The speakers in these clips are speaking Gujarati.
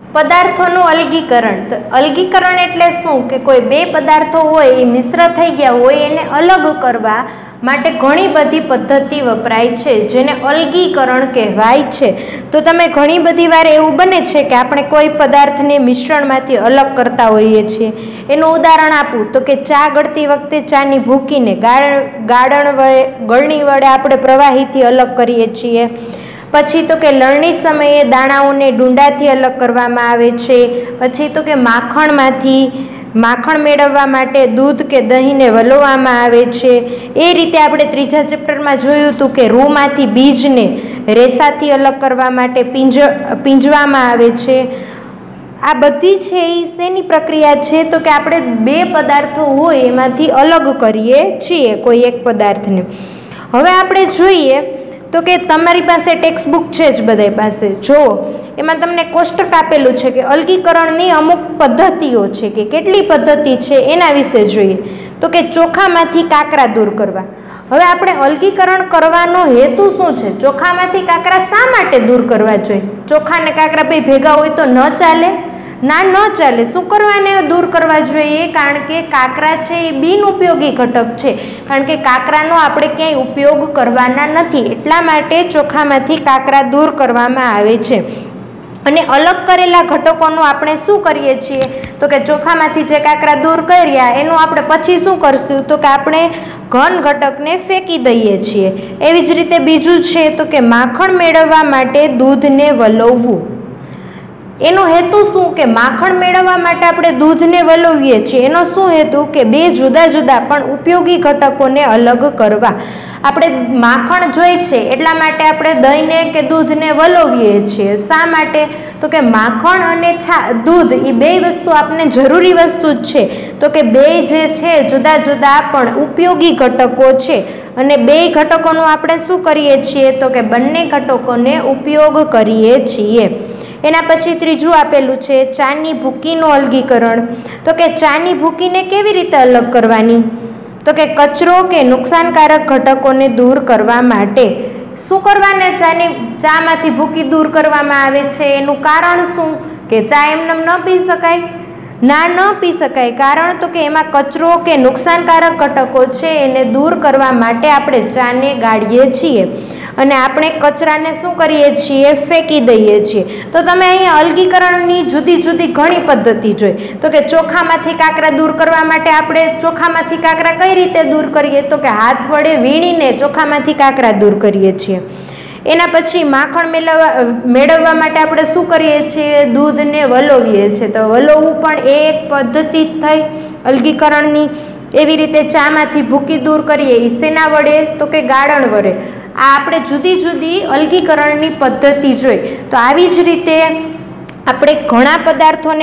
પદાર્થોનું અલગીકરણ. તો અલગીકરણ એટલે શું કે કોઈ બે પદાર્થો હોય એ મિશ્ર થઈ ગયા હોય એને અલગ કરવા માટે ઘણી બધી પદ્ધતિ વપરાય છે, જેને અલગીકરણ કહેવાય છે. તો તમે ઘણી બધી વાર એવું બને છે કે આપણે કોઈ પદાર્થને મિશ્રણમાંથી અલગ કરતા હોઈએ છીએ. એનું ઉદાહરણ આપું તો કે ચા ગળતી વખતે ચાની ભૂકીને ગળણી વડે આપણે પ્રવાહીથી અલગ કરીએ છીએ. પછી તો કે લણણી સમયે દાણાઓને ડુંડાથી અલગ કરવામાં આવે છે. પછી તો કે માખણ મેળવવા માટે દૂધ કે દહીંને વલોવામાં આવે છે. એ રીતે આપણે ત્રીજા ચેપ્ટરમાં જોયું હતું કે રૂમાંથી બીજને રેસાથી અલગ કરવા માટે પીંજવામાં આવે છે. આ બધી છે એ શેની પ્રક્રિયા છે તો કે આપણે બે પદાર્થો હોય એમાંથી અલગ કરીએ છીએ કોઈ એક પદાર્થને. હવે આપણે જોઈએ તો કે તમારી પાસે ટેક્સ્ટ બુક છે જ બધાય પાસે, જુઓ એમાં તમને કોષ્ટક આપેલું છે કે અલગીકરણની અમુક પદ્ધતિઓ છે કે કેટલી પદ્ધતિ છે એના વિશે જોઈએ. તો કે ચોખામાંથી કાકરા દૂર કરવા. હવે આપણે અલગીકરણ કરવાનો હેતુ શું છે? ચોખામાંથી કાકરા શા માટે દૂર કરવા જોઈએ? ચોખા અને કાકરા બે ભેગા હોય તો ન ચાલે? ના, ન ચાલે. શું કરવાને દૂર કરવા જોઈએ? કારણ કે કાકરા છે એ બિનઉપયોગી ઘટક છે, કારણ કે કાકરાનો આપણે ક્યાંય ઉપયોગ કરવાના નથી. એટલા માટે ચોખામાંથી કાકરા દૂર કરવામાં આવે છે. અને અલગ કરેલા ઘટકોનું આપણે શું કરીએ છીએ તો કે ચોખામાંથી જે કાકરા દૂર કર્યા એનું આપણે પછી શું કરશું તો કે આપણે ઘન ઘટકને ફેંકી દઈએ છીએ. એવી જ રીતે બીજું છે તો કે માખણ મેળવવા માટે દૂધને વલોવવું. એનો હેતુ શું કે માખણ મેળવવા માટે આપણે દૂધને વલોવીએ છીએ. એનો શું હેતુ કે બે જુદા જુદા પણ ઉપયોગી ઘટકોને અલગ કરવા. આપણે માખણ જોઈએ છે એટલા માટે આપણે દહીંને કે દૂધને વલોવીએ છીએ. શા માટે તો કે માખણ અને દૂધ એ બે વસ્તુ આપણને જરૂરી વસ્તુ જ છે. તો કે બે જે છે જુદા જુદા પણ ઉપયોગી ઘટકો છે અને બે ઘટકોનું આપણે શું કરીએ છીએ તો કે બંને ઘટકોને ઉપયોગ કરીએ છીએ. એના પછી ત્રીજું આપેલું છે ચાની ભૂકીનું અલગીકરણ. તો કે ચાની ભૂકીને કેવી રીતે અલગ કરવાની તો કે કચરો કે નુકસાનકારક ઘટકોને દૂર કરવા માટે. શું કરવાને ચામાંથી ભૂકી દૂર કરવામાં આવે છે? એનું કારણ શું કે ચા એમને ન પી શકાય? ના, ન પી શકાય. કારણ તો કે એમાં કચરો કે નુકસાનકારક ઘટકો છે એને દૂર કરવા માટે આપણે ચાને ગાળીએ છીએ અને આપણે કચરાને શું કરીએ છીએ? ફેંકી દઈએ છીએ. તો તમે અહીંયા અલગીકરણની જુદી જુદી ઘણી પદ્ધતિ જોઈ. તો કે ચોખામાંથી કાકરા દૂર કરવા માટે આપણે ચોખામાંથી કાકરા કઈ રીતે દૂર કરીએ તો કે હાથ વડે વીણીને ચોખામાંથી કાકરા દૂર કરીએ છીએ. એના પછી માખણ મેળવવા માટે આપણે શું કરીએ છીએ? દૂધને વલોવીએ છીએ. તો વલોવવું પણ એક પદ્ધતિ થઈ અલગીકરણની. એવી રીતે ચામાંથી ભૂકી દૂર કરીએ એ શેના વડે તો કે ગાળણ વડે. આ આપણે જુદી જુદી અલગીકરણની પદ્ધતિ જોઈ. તો આવી જ રીતે આપણે ઘણા પદાર્થોને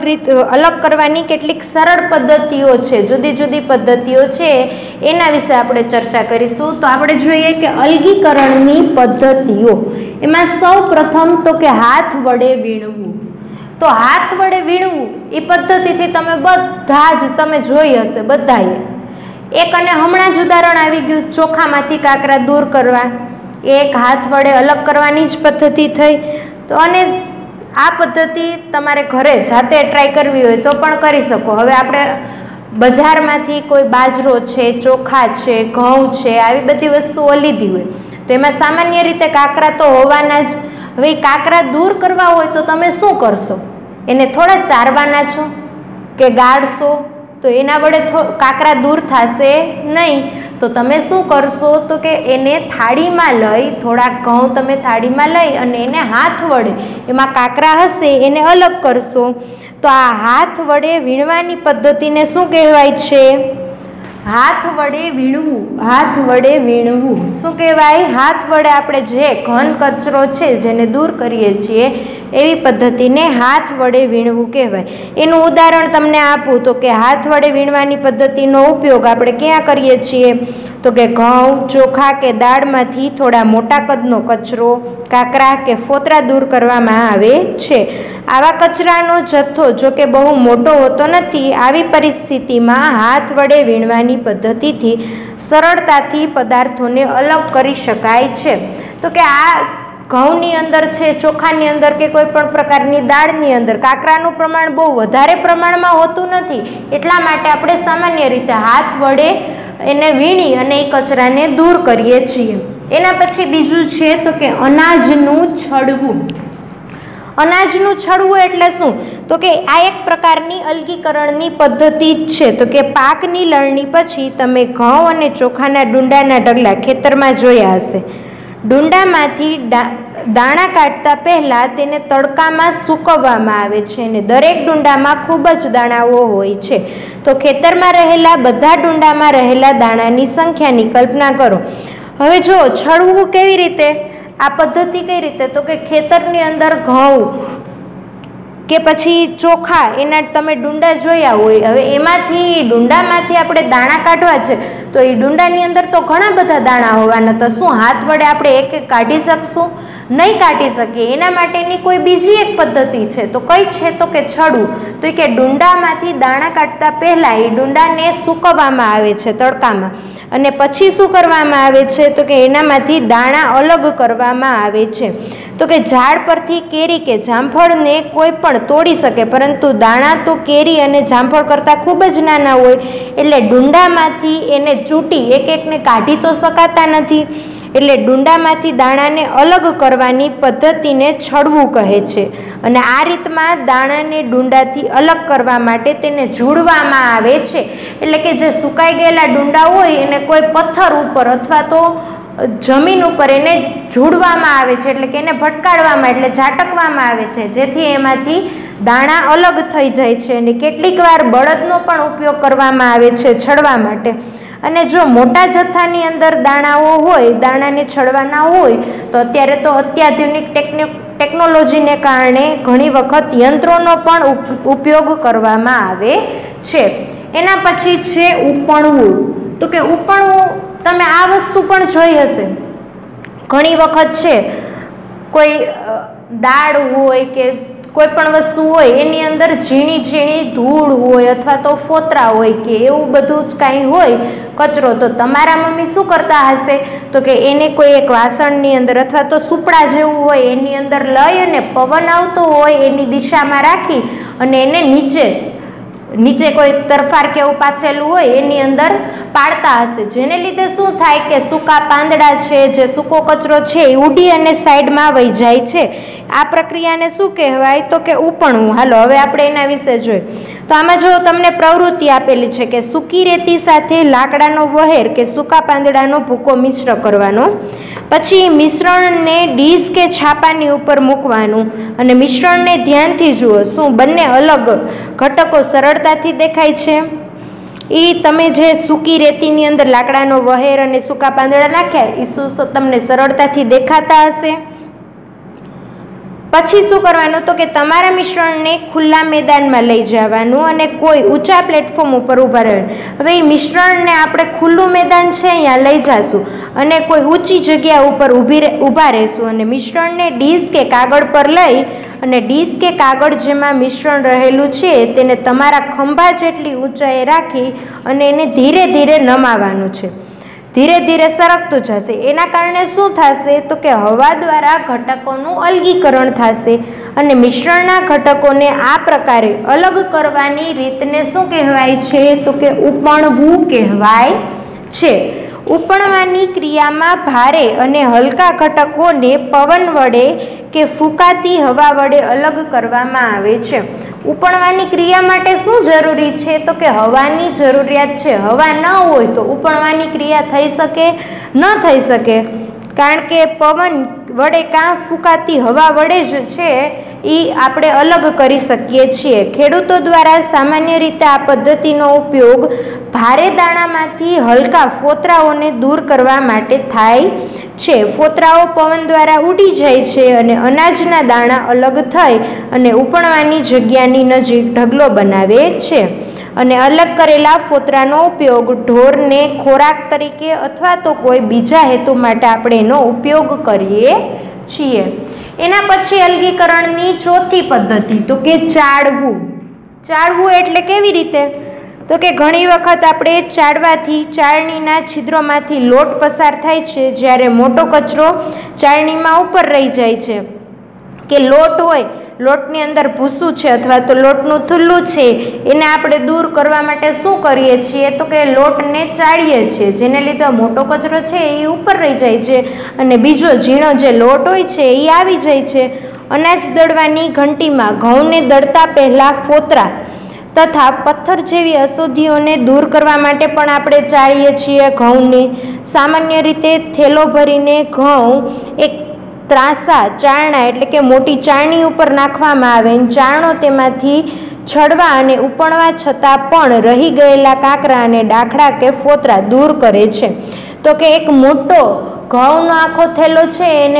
અલગ કરવાની કેટલીક સરળ પદ્ધતિઓ છે, જુદી જુદી પદ્ધતિઓ છે, એના વિશે આપણે ચર્ચા કરીશું. તો આપણે જોઈએ કે અલગીકરણની પદ્ધતિઓ. એમાં સૌ પ્રથમ તો કે હાથ વડે વીણવું. તો હાથ વડે વીણવું એ પદ્ધતિથી બધા જ જોઈ હશે બધાએ. એક અને હમણાં જ ઉદાહરણ આવી ગયું ચોખામાંથી કાકરા દૂર કરવા. એક હાથ વડે અલગ કરવાની જ પદ્ધતિ થઈ. તો અને આ પદ્ધતિ તમારે ઘરે જાતે ટ્રાય કરવી હોય તો પણ કરી શકો. હવે આપણે બજારમાંથી કોઈ બાજરો છે, ચોખા છે, ઘઉં છે, આવી બધી વસ્તુઓ લીધી હોય તો એમાં સામાન્ય રીતે કાકરા તો હોવાના જ. હવે કાકરા દૂર કરવા હોય તો તમે શું કરશો? એને થોડા ચારવાના છો કે ગાળશો? તો એના વડે કાકરા દૂર થશે નહીં. તો તમે શું કરશો તો કે એને થાળીમાં લઈ, થોડાક ઘઉં તમે થાળીમાં લઈ અને એને હાથ વડે એમાં કાકરા હશે એને અલગ કરશો. તો આ હાથ વડે વીણવાની પદ્ધતિને શું કહેવાય છે? હાથ વડે વીણવું. હાથ વડે વીણવું શું કહેવાય? હાથ વડે આપણે જે ઘન કચરો છે જેને દૂર કરીએ છીએ એવી પદ્ધતિને હાથ વડે વીણવું કહેવાય. એનું ઉદાહરણ તમને આપું તો કે હાથ વડે વીણવાની પદ્ધતિનો ઉપયોગ આપણે ક્યાં કરીએ છીએ તો કે ઘઉં, ચોખા કે દાળમાંથી થોડા મોટા કદનો કચરો, કાકરા કે ફોતરા દૂર કરવામાં આવે છે. આવા કચરાનો જથ્થો જો કે બહુ મોટો હોતો નથી. આવી પરિસ્થિતિમાં હાથ વડે વીણવાની પદ્ધતિથી સરળતાથી પદાર્થોને અલગ કરી શકાય છે. તો કે આ ઘઉંની અંદર છે, ચોખાની અંદર કે કોઈ પણ પ્રકારની દાળની અંદર કાકરાનું પ્રમાણ બહુ વધારે પ્રમાણમાં હોતું નથી, એટલા માટે આપણે સામાન્ય રીતે હાથ વડે એને વીણી અને એ કચરાને દૂર કરીએ છીએ. એના પછી બીજું છે તો કે અનાજનું છડવું. અનાજનું છડવું એટલે શું? તો કે આ એક પ્રકારની અલગીકરણની પદ્ધતિ જ છે. તો કે પાકની લણણી પછી તમે ઘઉં અને ચોખાના ડુંડાના ઢગલા ખેતરમાં જોયા હશે. ડુંડામાંથી દાણા કાઢતા પહેલાં તેને તડકામાં સૂકવવામાં આવે છે અને દરેક ડુંડામાં ખૂબ જ દાણાઓ હોય છે. તો ખેતરમાં રહેલા બધા ડુંડામાં રહેલા દાણાની સંખ્યાની કલ્પના કરો. હવે જો છડવું કેવી રીતે, આ પદ્ધતિ કઈ રીતે? તો કે ખેતરની અંદર ઘઉં કે પછી ચોખા એના તમે ડુંડા જોયા હોય, હવે એમાંથી ડુંડામાંથી આપણે દાણા કાઢવા છે તો એ ડુંડાની અંદર તો ઘણા બધા દાણા હોવાના, તો શું હાથ વડે આપણે એક એક કાઢી શકશું? નહીં કાઢી શકીએ. એના માટેની કોઈ બીજી એક પદ્ધતિ છે. તો કઈ છે? તો કે છડવું. તો કે ડુંડામાંથી દાણા કાઢતા પહેલાં એ ડુંડાને સૂકવવામાં આવે છે તડકામાં, અને પછી શું કરવામાં આવે છે? તો કે એનામાંથી દાણા અલગ કરવામાં આવે છે. તો કે ઝાડ પરથી કેરી કે જામફળને કોઈ પણ તોડી શકે, પરંતુ દાણા તો કેરી અને જામફળ કરતાં ખૂબ જ નાના હોય, એટલે ડુંડામાંથી એને ચૂંટી એક એકને કાઢી તો શકાતા નથી. એટલે ડુંડામાંથી દાણાને અલગ કરવાની પદ્ધતિને છડવું કહે છે. અને આ રીતમાં દાણાને ડુંડાથી અલગ કરવા માટે તેને ઝૂડવામાં આવે છે. એટલે કે જે સુકાઈ ગયેલા ડુંડા હોય એને કોઈ પથ્થર ઉપર અથવા તો જમીન ઉપર એને ઝૂડવામાં આવે છે, એટલે કે એને ભટકાડવામાં એટલે ઝાટકવામાં આવે છે, જેથી એમાંથી દાણા અલગ થઈ જાય છે. અને કેટલીક વાર બળદનો પણ ઉપયોગ કરવામાં આવે છે છડવા માટે. અને જો મોટા જથ્થાની અંદર દાણાઓ હોય, દાણાને છડવાના હોય, તો અત્યારે તો અત્યાધુનિક ટેકનોલોજીને કારણે ઘણી વખત યંત્રોનો પણ ઉપયોગ કરવામાં આવે છે. એના પછી છે ઉપણવું. તો કે ઉપણવું, તમે આ વસ્તુ પણ જોઈ હશે ઘણી વખત છે, કોઈ દાળ હોય કે કોઈ પણ વસ્તુ હોય એની અંદર ઝીણી ઝીણી ધૂળ હોય અથવા તો ફોતરા હોય કે એવું બધું જ કાંઈ હોય કચરો, તો તમારા મમ્મી શું કરતા હશે? તો કે એને કોઈ એક વાસણની અંદર અથવા તો સુપડા જેવું હોય એની અંદર લઈ અને પવન આવતો હોય એની દિશામાં રાખી અને એને નીચે કોઈ તરફાર કે એવું પાથરેલું હોય એની અંદર પાડતા હશે, જેને લીધે શું થાય કે સૂકા પાંદડા છે, જે સૂકો કચરો છે એ ઉડી અને સાઈડમાં વહી જાય છે. આ પ્રક્રિયાને શું કહેવાય? તો કે ઉપણવું. હાલો હવે આપણે એના વિશે જોઈએ. તો આમાં જો તમને પ્રવૃત્તિ આપેલી છે કે સૂકી રેતી સાથે લાકડાનો વહેર કે સૂકા પાંદડાનો ભૂકો મિશ્ર કરવાનો, પછી મિશ્રણને ડીશ કે છાપાની ઉપર મૂકવાનું અને મિશ્રણને ધ્યાનથી જુઓ, શું બંને અલગ ઘટકો સરળતાથી દેખાય છે? એ તમે જે સૂકી રેતીની અંદર લાકડાનો વહેર અને સૂકા પાંદડા નાખ્યા એ શું તમને સરળતાથી દેખાતા હશે? પછી શું કરવાનું? તો કે તમારા મિશ્રણને ખુલ્લા મેદાનમાં લઈ જવાનું અને કોઈ ઊંચા પ્લેટફોર્મ ઉપર ઊભા રહેવાનું. હવે એ મિશ્રણને આપણે ખુલ્લું મેદાન છે અહીંયા લઈ જઈશું અને કોઈ ઊંચી જગ્યા ઉપર ઊભા રહીશું અને મિશ્રણને ડીશ કે કાગળ પર લઈ અને ડીશ કે કાગળ જેમાં મિશ્રણ રહેલું છે તેને તમારા ખંભા જેટલી ઊંચાઈએ રાખી અને એને ધીરે ધીરે નમાવાનું છે. ધીરે ધીરે સરકતું જશે. એના કારણે શું થશે? તો કે હવા દ્વારા ઘટકોનું અલગીકરણ થશે અને મિશ્રણના ઘટકોને આ પ્રકારે અલગ કરવાની રીતને શું કહેવાય છે? તો કે ઉપણવું કહેવાય છે. ઉપણવાની ક્રિયામાં ભારે અને હલકા ઘટકોને પવન વડે કે ફૂંકાતી હવા વડે અલગ કરવામાં આવે છે. ઉપણવાની ક્રિયા માટે શું જરૂરી છે? તો કે હવાની જરૂરિયાત છે. હવા ન હોય તો ઉપણવાની ક્રિયા થઈ શકે? ન થઈ શકે, કારણ કે પવન વડે કાં ફૂંકાતી હવા વડે જ છે એ આપણે અલગ કરી શકીએ છીએ. ખેડૂતો દ્વારા સામાન્ય રીતે આ પદ્ધતિનો ઉપયોગ ભારે દાણામાંથી હલકા ફોતરાઓને દૂર કરવા માટે થાય છે. ફોતરાઓ પવન દ્વારા ઉડી જાય છે અને અનાજના દાણા અલગ થઈ અને ઉપણવાની જગ્યાની નજીક ઢગલો બનાવે છે. અને અલગ કરેલા ફોતરાનો ઉપયોગ ઢોરને ખોરાક તરીકે અથવા તો કોઈ બીજા હેતુ માટે આપણે એનો ઉપયોગ કરીએ છીએ. એના પછી અલગીકરણની ચોથી પદ્ધતિ તો કે ચાળવું. ચાળવું એટલે કેવી રીતે? તો કે ઘણી વખત આપણે ચાળવાથી ચાળણીના છિદ્રોમાંથી લોટ પસાર થાય છે, જ્યારે મોટો કચરો ચાળણીમાં ઉપર રહી જાય છે. કે લોટ હોય, લોટની અંદર ભૂસું છે અથવા તો લોટનું થુલ્લું છે, એને આપણે દૂર કરવા માટે શું કરીએ છીએ? તો કે લોટને ચાળીએ છીએ, જેને લીધે મોટો કચરો છે એ ઉપર રહી જાય છે અને બીજો ઝીણો જે લોટ હોય છે એ આવી જાય છે. અનાજ દળવાની ઘંટીમાં ઘઉંને દળતા પહેલાં ફોતરા તથા પથ્થર જેવી અશુદ્ધિઓને દૂર કરવા માટે પણ આપણે ચાળીએ છીએ ઘઉંને. સામાન્ય રીતે થેલો ભરીને ઘઉં એક ત્રાસા ચારણા એટલે કે મોટી ચાળણી ઉપર નાખવામાં આવે. ચારણો તેમાંથી છડવા અને ઉપણવા છતાં પણ રહી ગયેલા કાંકરા અને ડાખડા કે ફોતરા દૂર કરે છે. તો કે એક મોટો ઘઉંનો આખો થેલો છે એને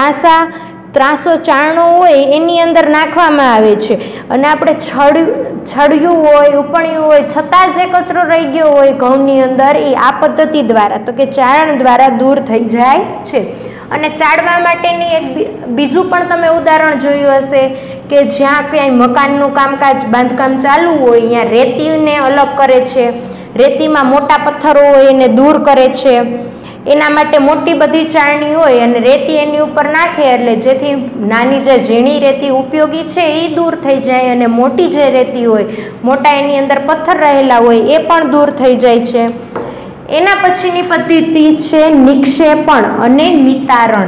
ત્રાસો ચારણો હોય એની અંદર નાખવામાં આવે છે અને આપણે છડ્યું હોય, ઉપણ્યું હોય છતાં જે કચરો રહી ગયો હોય ઘઉંની અંદર એ આ પદ્ધતિ દ્વારા તો કે ચારણ દ્વારા દૂર થઈ જાય છે. અને ચાળવા માટેની એક બીજું પણ તમે ઉદાહરણ જોયું હશે કે જ્યાં ક્યાંય મકાનનું કામકાજ બાંધકામ ચાલુ હોય અહીંયા રેતીને અલગ કરે છે, રેતીમાં મોટા પથ્થરો હોય એને દૂર કરે છે. એના માટે મોટી બધી ચાળણી હોય અને રેતી એની ઉપર નાખે એટલે જેથી નાની જે ઝીણી રેતી ઉપયોગી છે એ દૂર થઈ જાય અને મોટી જે રેતી હોય, મોટા એની અંદર પથ્થર રહેલા હોય એ પણ દૂર થઈ જાય છે. એના પછીની પદ્ધતિ છે નિક્ષેપણ અને નિતારણ.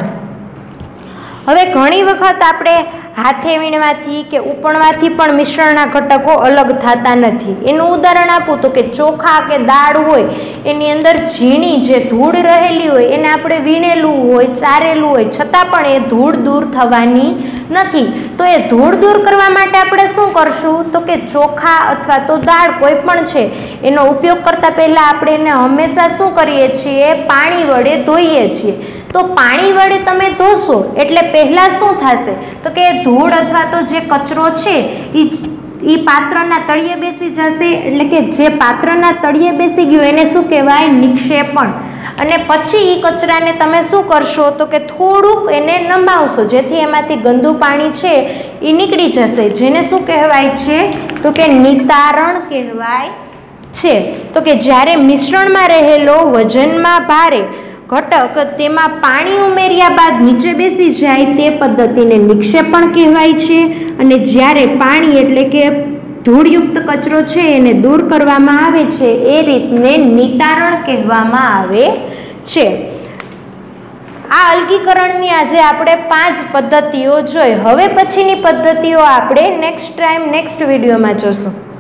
હવે ઘણી વખત આપણે હાથે વીણવાથી કે ઉપણવાથી પણ મિશ્રણના ઘટકો અલગ થતા નથી. એનું ઉદાહરણ આપું તો કે ચોખા કે દાળ હોય એની અંદર ઝીણી જે ધૂળ રહેલી હોય એને આપણે વીણેલું હોય, ચારેલું હોય છતાં પણ એ ધૂળ દૂર થવાની નથી. તો એ ધૂળ દૂર કરવા માટે આપણે શું કરશું? તો કે ચોખા અથવા તો દાળ કોઈ પણ છે એનો ઉપયોગ કરતાં પહેલાં આપણે એને હંમેશા શું કરીએ છીએ? પાણી વડે ધોઈએ છીએ. તો પાણી વડે તમે ધોશો એટલે પહેલાં શું થશે? તો કે ધૂળ અથવા તો જે કચરો છે એ પાત્રના તળિયે બેસી જશે. એટલે કે જે પાત્રના તળિયે બેસી ગયું એને શું કહેવાય? નિક્ષેપણ. અને પછી એ કચરાને તમે શું કરશો? તો કે થોડુંક એને નમાવશો જેથી એમાંથી ગંદુ પાણી છે એ નીકળી જશે, જેને શું કહેવાય છે? તો કે નિતારણ કહેવાય છે. તો કે જ્યારે મિશ્રણમાં રહેલો વજનમાં ભારે ઘટક તેમાં પાણી ઉમેર્યા બાદ નીચે બેસી જાય તે પદ્ધતિને નિક્ષેપણ કહેવાય છે. અને જ્યારે પાણી એટલે કે ધૂળયુક્ત કચરો છે એને દૂર કરવામાં આવે છે એ રીતને નિતારણ કહેવામાં આવે છે. આ અલગીકરણની આજે આપણે 5 પદ્ધતિઓ જોઈ. હવે પછીની પદ્ધતિઓ આપણે નેક્સ્ટ વિડીયોમાં જોશું.